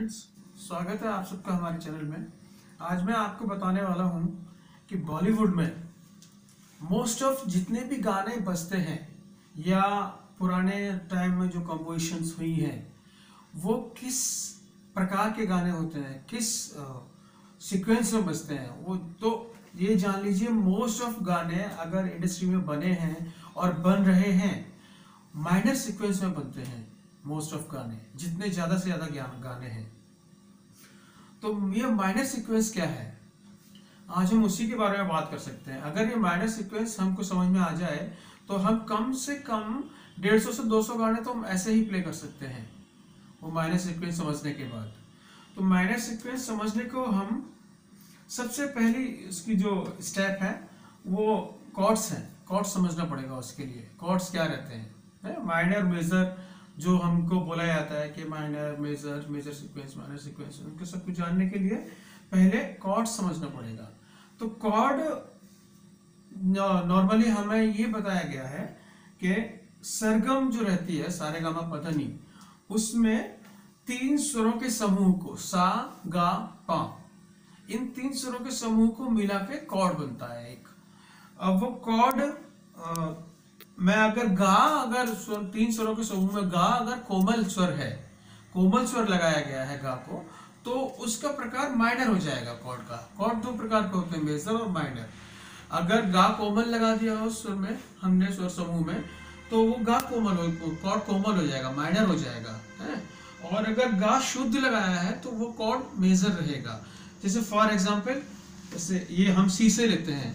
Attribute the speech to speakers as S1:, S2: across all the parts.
S1: Friends, स्वागत है आप सबका हमारे चैनल में। आज मैं आपको बताने वाला हूँ कि बॉलीवुड में मोस्ट ऑफ जितने भी गाने बजते हैं या पुराने टाइम में जो कंपोजिशंस हुई हैं वो किस प्रकार के गाने होते हैं, किस सीक्वेंस में बजते हैं। वो तो ये जान लीजिए, मोस्ट ऑफ गाने अगर इंडस्ट्री में बने हैं और बन रहे हैं माइनर सीक्वेंस में बनते हैं। मोस्ट ऑफ गाने, जितने ज्यादा से ज्यादा गाने हैं, तो ये माइनर सीक्वेंस क्या है, आज हम उसी के बारे में बात कर सकते हैं। अगर ये माइनर सीक्वेंस हमको समझ में आ जाए तो हम कम से कम 150 से 200 गाने तो हम ऐसे ही प्ले कर सकते हैं वो माइनर सीक्वेंस समझने के बाद। तो माइनर सीक्वेंस समझने को हम सबसे पहली इसकी जो स्टेप है वो कॉर्ड्स हैं। कॉर्ड्स समझना पड़ेगा उसके लिए। कॉर्ड्स क्या रहते हैं, माइनर मेजर जो हमको बोला जाता है कि minor major, major sequence, minor sequence, उनके सब कुछ जानने के लिए पहले कॉर्ड समझना पड़ेगा। तो कॉर्ड नॉर्मली हमें ये बताया गया है कि सरगम जो रहती है सारेगामा पधनी, उसमें 3 स्वरों के समूह को सा गा पा, इन 3 स्वरों के समूह को मिला के कॉर्ड बनता है एक। अब वो कॉर्ड मैं अगर 3 स्वरों के समूह में गा अगर कोमल स्वर है, कोमल स्वर लगाया गया है गा को, तो उसका प्रकार माइनर हो जाएगा। कॉर्ड का कॉर्ड 2 प्रकार के होते हैं, मेजर और माइनर। अगर गा कोमल लगा दिया हो उस स्वर में, हमने स्वर समूह में, तो वो गा कोमल हो, कॉर्ड कोमल हो जाएगा, माइनर हो जाएगा है। और अगर गा शुद्ध लगाया है तो वो कॉर्ड मेजर रहेगा। जैसे फॉर एग्जाम्पल, जैसे ये हम सी से लेते हैं,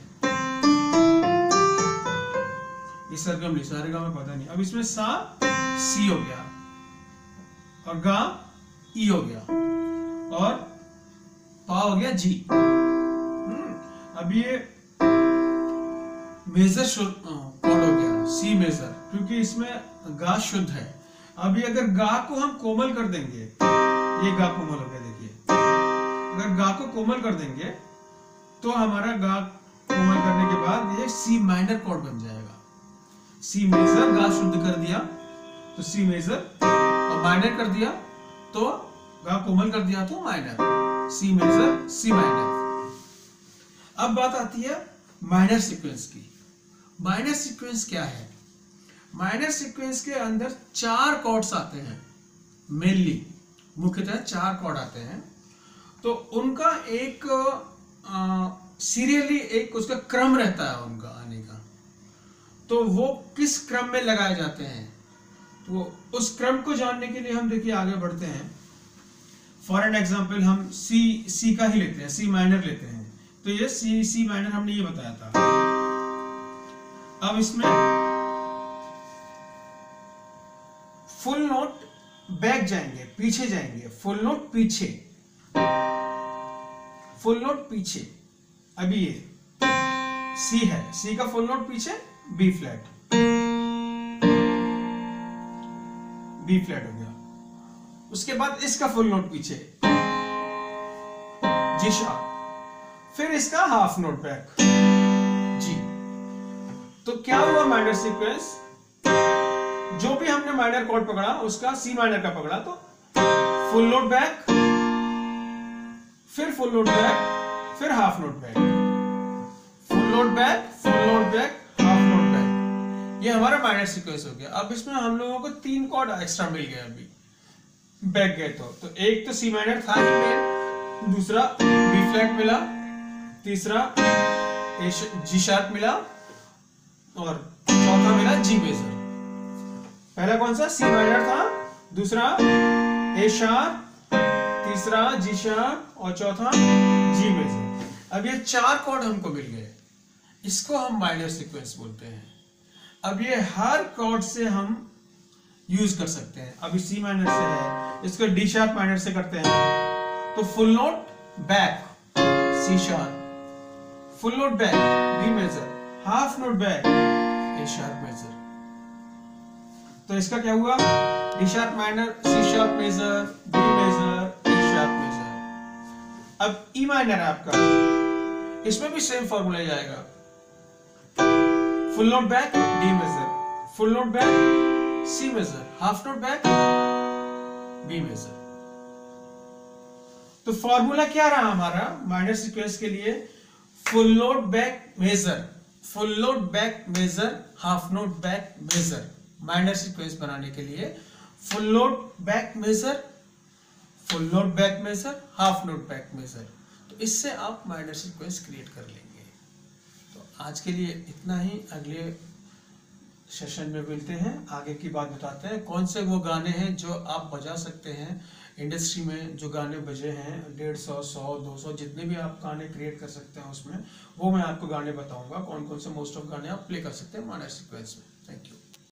S1: ये सरगम ली, सारेगा में पता नहीं। अब इसमें सा सी हो गया और गा ई हो गया और पा हो गया जी। अब ये मेजर कॉर्ड हो गया, सी मेजर, क्योंकि इसमें गा शुद्ध है। अभी अगर गा को हम कोमल कर देंगे, ये गा कोमल हो गया, देखिए। अगर गा को कोमल कर देंगे तो हमारा गा कोमल करने के बाद ये सी माइनर कॉर्ड बन जाएगा। सी मेजर, गा शुद्ध कर दिया तो सी मेजर, और माइनर कर दिया तो गा कोमल कर दिया तो minor, C major C minor. अब बात आती है माइनर सीक्वेंस की। माइनर सीक्वेंस क्या है? माइनर सीक्वेंस के अंदर 4 कॉर्ड्स आते हैं, मेनली मुख्यतः 4 कॉर्ड आते हैं। तो उनका एक सीरियली एक उसका क्रम रहता है उनका आने का। तो वो किस क्रम में लगाए जाते हैं, तो उस क्रम को जानने के लिए हम देखिए आगे बढ़ते हैं। फॉर एन एग्जाम्पल हम सी का ही लेते हैं, सी माइनर लेते हैं। तो ये सी माइनर हमने ये बताया था। अब इसमें फुल नोट बैक जाएंगे, पीछे जाएंगे, फुल नोट पीछे, फुल नोट पीछे। अभी ये सी है, सी का फुल नोट पीछे, बी फ्लैट, बी फ्लैट हो गया। उसके बाद इसका फुल नोट पीछे, जी शार्प, फिर इसका हाफ नोट बैक, जी। तो क्या हुआ माइनर सीक्वेंस? जो भी हमने माइनर कॉर्ड पकड़ा उसका सी माइनर का पकड़ा तो फुल नोट बैक, फिर फुल नोट बैक, फिर half note back, full note back, full note back, half note back. ये हमारा माइनर सीक्वेंस हो गया। अब इसमें हम लोगों को 3 कॉर्ड एक्स्ट्रा मिल गए अभी बैक गए तो एक तो सी माइनर था ही मेन, दूसरा बी फ्लैट मिला, तीसरा जी शार्प मिला और चौथा मिला जी मेजर। पहला कौन सा? सी माइनर था, दूसरा ए शार्प, तीसरा जी शार्प और चौथा जी मेजर। अब ये 4 कॉर्ड हमको मिल गए, इसको हम माइनर सीक्वेंस बोलते हैं। अब ये हर कॉर्ड से हम यूज कर सकते हैं। अभी सी माइनर से है, इसको डी शार्प माइनर से करते हैं तो full note back C sharp, full note back B major, half note back A sharp major. तो इसका क्या हुआ? D sharp minor, C sharp major, B major, A sharp major. अब ई माइनर है आपका, इसमें भी सेम फॉर्मूला जाएगा, full note back D major, full note back C major, half note back B major. तो फॉर्मूला क्या रहा हमारा माइनर सीक्वेंस के लिए? Full note back major, full note back major, half note back major. Minor sequence बनाने के लिए full note back major, full note back major, half note back major. तो इससे आप माइनर सीक्वेंस क्रिएट कर लेंगे। तो आज के लिए इतना ही, अगले सेशन में मिलते हैं, आगे की बात बताते हैं कौन से वो गाने हैं जो आप बजा सकते हैं। इंडस्ट्री में जो गाने बजे हैं 150, 100, 200 जितने भी आप गाने क्रिएट कर सकते हैं उसमें, वो मैं आपको गाने बताऊंगा कौन कौन से मोस्ट ऑफ गाने आप प्ले कर सकते हैं माइनर सीक्वेंस में। Thank you.